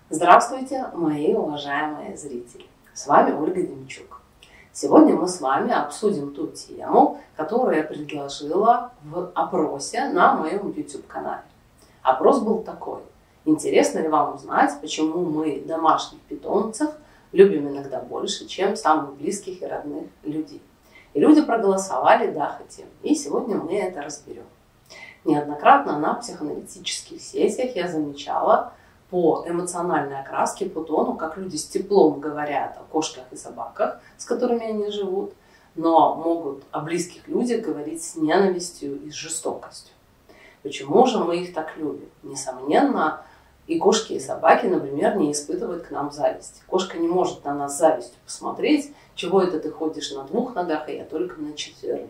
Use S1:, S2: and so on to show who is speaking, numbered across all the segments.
S1: Здравствуйте, мои уважаемые зрители! С вами Ольга Демчук. Сегодня мы с вами обсудим ту тему, которую я предложила в опросе на моем YouTube-канале. Опрос был такой. Интересно ли вам узнать, почему мы домашних питомцев любим иногда больше, чем самых близких и родных людей? И люди проголосовали «Да, хотим». И сегодня мы это разберем. Неоднократно на психоаналитических сессиях я замечала по эмоциональной окраске, по тону, как люди с теплом говорят о кошках и собаках, с которыми они живут, но могут о близких людях говорить с ненавистью и с жестокостью. Почему же мы их так любим? Несомненно, и кошки, и собаки, например, не испытывают к нам зависти. Кошка не может на нас с завистью посмотреть, чего это ты ходишь на 2 ногах, а я только на 4.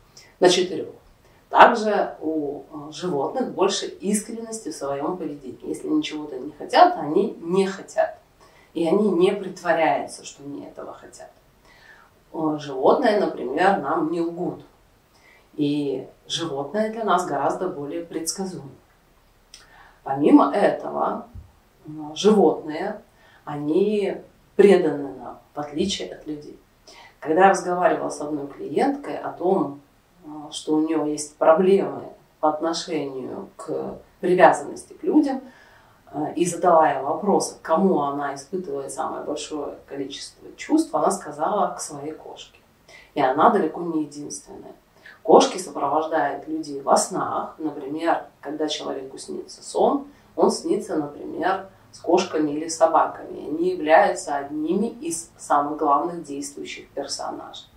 S1: Также у животных больше искренности в своем поведении. Если они чего-то не хотят, они не хотят. И они не притворяются, что они этого хотят. Животные, например, нам не лгут. И животные для нас гораздо более предсказуемы. Помимо этого, животные, они преданы нам, в отличие от людей. Когда я разговаривала с одной клиенткой о том, что у нее есть проблемы по отношению к привязанности к людям, и задала ей вопрос, кому она испытывает самое большое количество чувств, она сказала к своей кошке. И она далеко не единственная. Кошки сопровождают людей во снах. Например, когда человеку снится сон, он снится, например, с кошками или собаками. Они являются одними из самых главных действующих персонажей.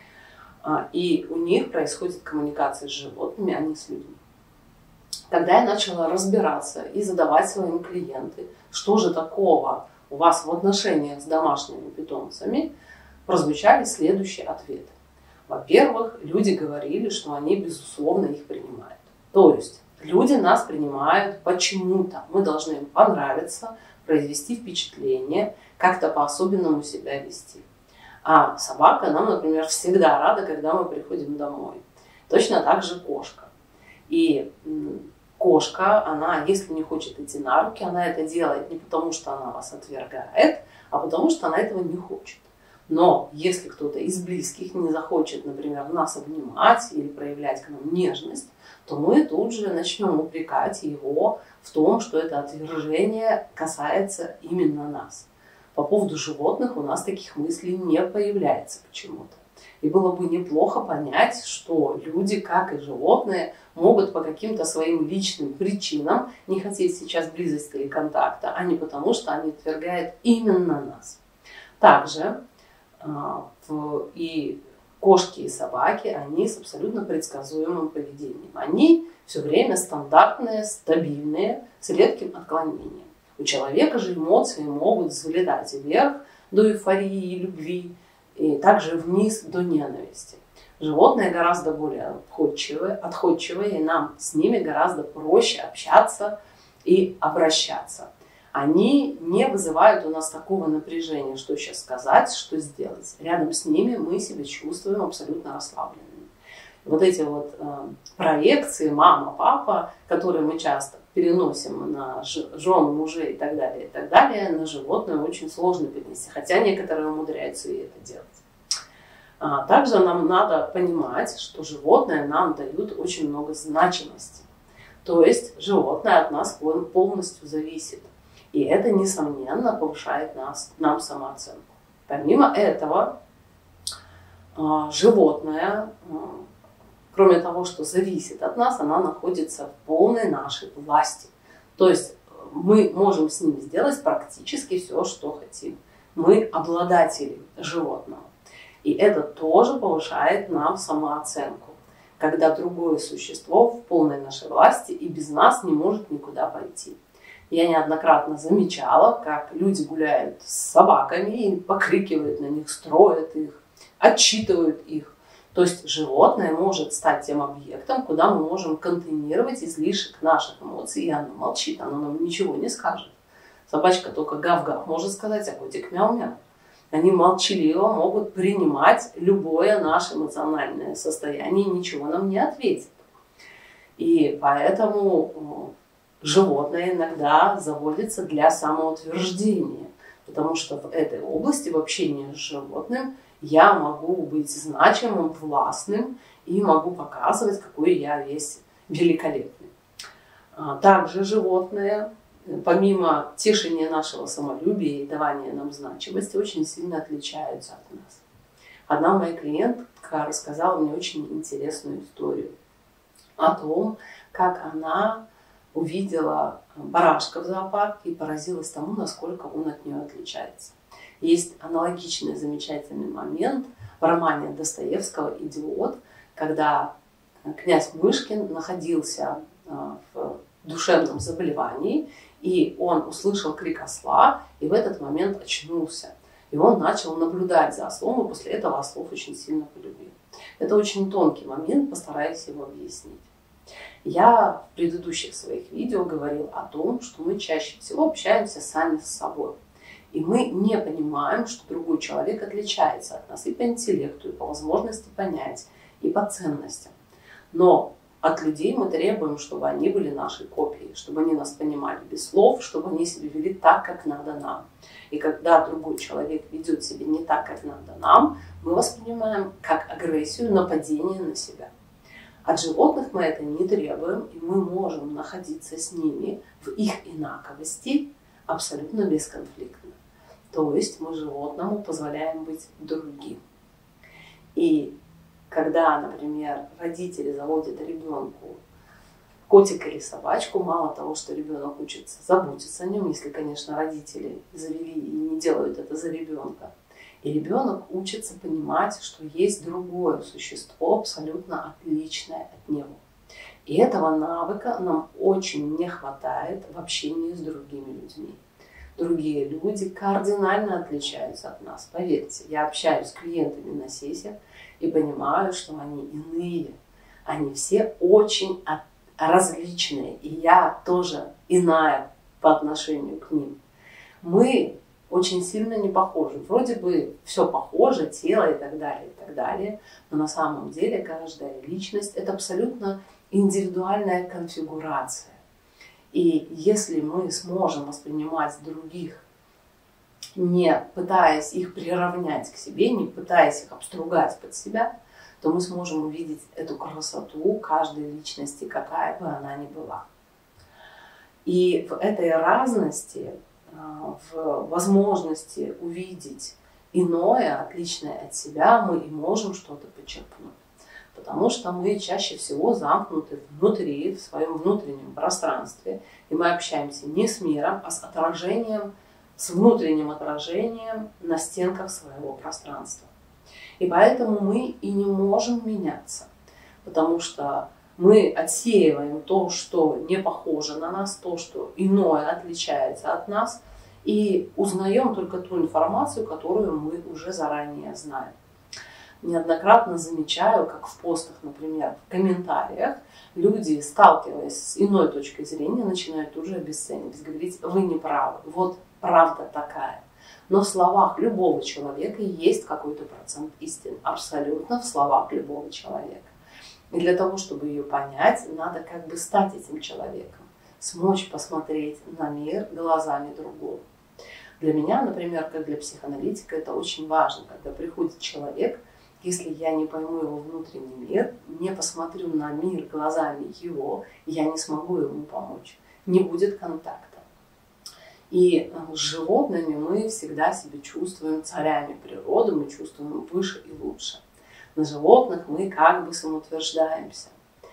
S1: И у них происходит коммуникация с животными, а не с людьми. Когда я начала разбираться и задавать своим клиентам, что же такого у вас в отношениях с домашними питомцами, прозвучали следующие ответы. Во-первых, люди говорили, что они безусловно их принимают. То есть люди нас принимают почему-то. Мы должны им понравиться, произвести впечатление, как-то по-особенному себя вести. А собака нам, например, всегда рада, когда мы приходим домой. Точно так же кошка. И кошка, она, если не хочет идти на руки, она это делает не потому, что она вас отвергает, а потому, что она этого не хочет. Но если кто-то из близких не захочет, например, нас обнимать или проявлять к нам нежность, то мы тут же начнем упрекать его в том, что это отвержение касается именно нас. По поводу животных у нас таких мыслей не появляется почему-то. И было бы неплохо понять, что люди, как и животные, могут по каким-то своим личным причинам не хотеть сейчас близости или контакта, а не потому, что они отвергают именно нас. Также и кошки, и собаки, они с абсолютно предсказуемым поведением. Они все время стандартные, стабильные, с редким отклонением. У человека же эмоции могут взлетать вверх до эйфории и любви, и также вниз до ненависти. Животные гораздо более отходчивые, и нам с ними гораздо проще общаться и обращаться. Они не вызывают у нас такого напряжения, что сейчас сказать, что сделать. Рядом с ними мы себя чувствуем абсолютно расслабленными. Вот эти вот проекции мама, папа, которые мы часто переносим на жен, мужей и так далее, на животное очень сложно перенести, хотя некоторые умудряются и это делать. Также нам надо понимать, что животные нам дают очень много значимости. То есть животное от нас полностью зависит. И это, несомненно, повышает нам самооценку. Помимо этого, животное, кроме того, что зависит от нас, она находится в полной нашей власти. То есть мы можем с ним сделать практически все, что хотим. Мы обладатели животного. И это тоже повышает нам самооценку, когда другое существо в полной нашей власти и без нас не может никуда пойти. Я неоднократно замечала, как люди гуляют с собаками и покрикивают на них, строят их, отчитывают их. То есть животное может стать тем объектом, куда мы можем контейнировать излишек наших эмоций, и оно молчит, оно нам ничего не скажет. Собачка только гав-гав может сказать, а котик мяу-мяу. Они молчаливо могут принимать любое наше эмоциональное состояние и ничего нам не ответят. И поэтому животное иногда заводится для самоутверждения, потому что в этой области, в общении с животным, я могу быть значимым, властным и могу показывать, какой я весь великолепный. Также животные, помимо тешения нашего самолюбия и давания нам значимости, очень сильно отличаются от нас. Одна моя клиентка рассказала мне очень интересную историю о том, как она увидела барашка в зоопарке и поразилась тому, насколько он от нее отличается. Есть аналогичный замечательный момент в романе Достоевского «Идиот», когда князь Мышкин находился в душевном заболевании, и он услышал крик осла, и в этот момент очнулся. И он начал наблюдать за ослом, и после этого ослов очень сильно полюбил. Это очень тонкий момент, постараюсь его объяснить. Я в предыдущих своих видео говорил о том, что мы чаще всего общаемся сами с собой. И мы не понимаем, что другой человек отличается от нас и по интеллекту, и по возможности понять, и по ценностям. Но от людей мы требуем, чтобы они были нашей копией, чтобы они нас понимали без слов, чтобы они себя вели так, как надо нам. И когда другой человек ведет себя не так, как надо нам, мы воспринимаем как агрессию, нападение на себя. От животных мы это не требуем, и мы можем находиться с ними в их инаковости абсолютно бесконфликтно. То есть мы животному позволяем быть другим. И когда, например, родители заводят ребенку котика или собачку, мало того, что ребенок учится заботиться о нем, если, конечно, родители завели и не делают это за ребенка, и ребенок учится понимать, что есть другое существо, абсолютно отличное от него. И этого навыка нам очень не хватает в общении с другими людьми. Другие люди кардинально отличаются от нас. Поверьте, я общаюсь с клиентами на сессиях и понимаю, что они иные. Они все очень различные, и я тоже иная по отношению к ним. Мы очень сильно не похожи. Вроде бы все похоже, тело и так далее, но на самом деле каждая личность – это абсолютно индивидуальная конфигурация. И если мы сможем воспринимать других, не пытаясь их приравнять к себе, не пытаясь их обстругать под себя, то мы сможем увидеть эту красоту каждой личности, какая бы она ни была. И в этой разности, в возможности увидеть иное, отличное от себя, мы и можем что-то почерпнуть. Потому что мы чаще всего замкнуты внутри, в своем внутреннем пространстве, и мы общаемся не с миром, а с отражением, с внутренним отражением на стенках своего пространства. И поэтому мы и не можем меняться, потому что мы отсеиваем то, что не похоже на нас, то, что иное отличается от нас, и узнаем только ту информацию, которую мы уже заранее знаем. Неоднократно замечаю, как в постах, например, в комментариях, люди, сталкиваясь с иной точкой зрения, начинают тут же обесценивать, говорить: вы не правы, вот правда такая. Но в словах любого человека есть какой-то процент истины, абсолютно в словах любого человека. И для того, чтобы ее понять, надо как бы стать этим человеком, смочь посмотреть на мир глазами другого. Для меня, например, как для психоаналитика, это очень важно, когда приходит человек, если я не пойму его внутренний мир, не посмотрю на мир глазами его, я не смогу ему помочь. Не будет контакта. И с животными мы всегда себя чувствуем царями природы, мы чувствуем выше и лучше. На животных мы как бы самоутверждаемся.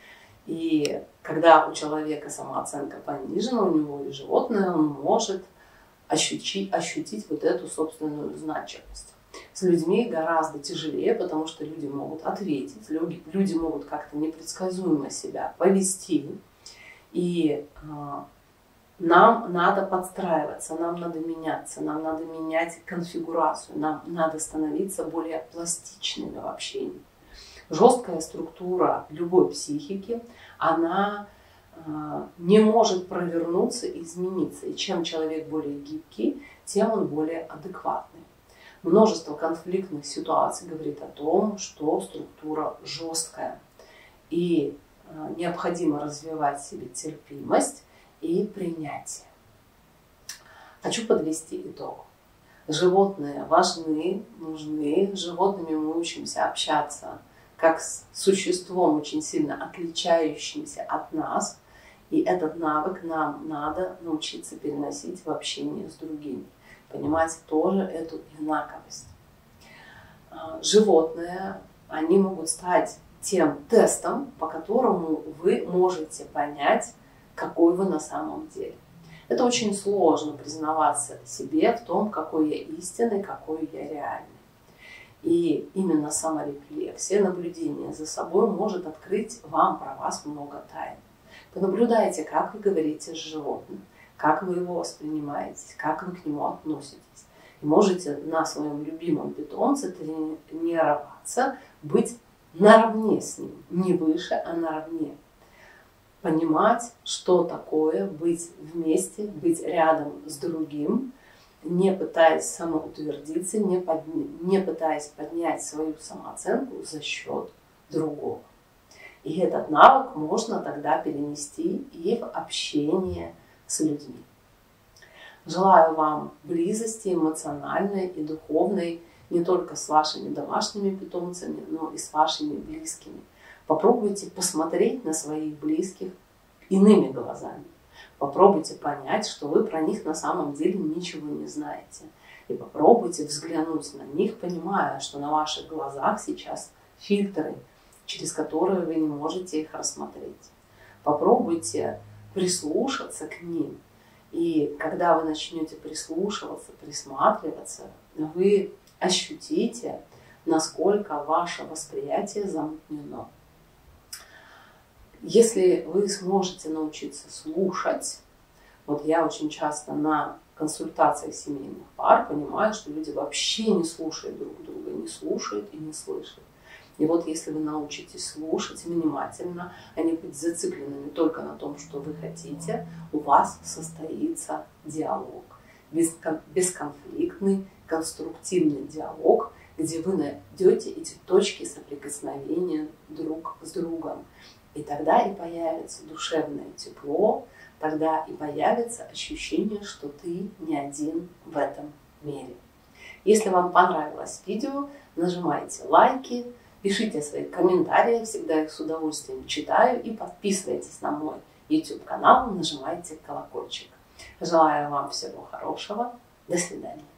S1: И когда у человека самооценка понижена, у него и животное, он может ощутить вот эту собственную значимость. С людьми гораздо тяжелее, потому что люди могут ответить, люди могут как-то непредсказуемо себя повести. И нам надо подстраиваться, нам надо меняться, нам надо менять конфигурацию, нам надо становиться более пластичными в общении. Жесткая структура любой психики, она не может провернуться и измениться. И чем человек более гибкий, тем он более адекватный. Множество конфликтных ситуаций говорит о том, что структура жесткая. И необходимо развивать в себе терпимость и принятие. Хочу подвести итог. Животные важны, нужны. С животными мы учимся общаться как с существом, очень сильно отличающимся от нас. И этот навык нам надо научиться переносить в общении с другими. Понимать тоже эту инаковость. Животные, они могут стать тем тестом, по которому вы можете понять, какой вы на самом деле. Это очень сложно признаваться себе в том, какой я истинный, какой я реальный. И именно саморефлексия, наблюдение за собой может открыть вам про вас много тайн. Понаблюдайте, как вы говорите с животным, как вы его воспринимаете, как вы к нему относитесь. И можете на своем любимом питомце тренироваться, быть наравне с ним, не выше, а наравне. Понимать, что такое быть вместе, быть рядом с другим, не пытаясь самоутвердиться, не пытаясь поднять свою самооценку за счет другого. И этот навык можно тогда перенести и в общение с людьми. Желаю вам близости эмоциональной и духовной не только с вашими домашними питомцами, но и с вашими близкими. Попробуйте посмотреть на своих близких иными глазами. Попробуйте понять, что вы про них на самом деле ничего не знаете. И попробуйте взглянуть на них, понимая, что на ваших глазах сейчас фильтры, через которые вы не можете их рассмотреть. Попробуйте прислушаться к ним. И когда вы начнете прислушиваться, присматриваться, вы ощутите, насколько ваше восприятие замутнено. Если вы сможете научиться слушать, вот я очень часто на консультациях семейных пар понимаю, что люди вообще не слушают друг друга, не слушают и не слышат. И вот если вы научитесь слушать внимательно, а не быть зацикленными только на том, что вы хотите, у вас состоится диалог. Бесконфликтный, конструктивный диалог, где вы найдете эти точки соприкосновения друг с другом. И тогда и появится душевное тепло, тогда и появится ощущение, что ты не один в этом мире. Если вам понравилось видео, нажимайте лайки, пишите свои комментарии, всегда их с удовольствием читаю, и подписывайтесь на мой YouTube канал, нажимайте колокольчик. Желаю вам всего хорошего. До свидания.